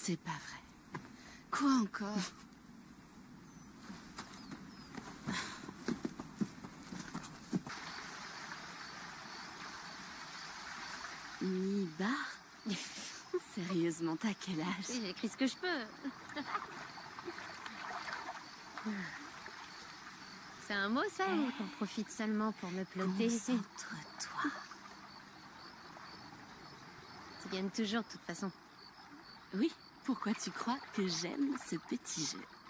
C'est pas vrai. Quoi encore? Mi-bar? Sérieusement, t'as quel âge? J'ai écrit ce que je peux. C'est un mot, ça, ou t'en profites seulement pour me plotter? Concentre-toi. Tu gagnes toujours, de toute façon. Oui, pourquoi tu crois que j'aime ce petit jeu?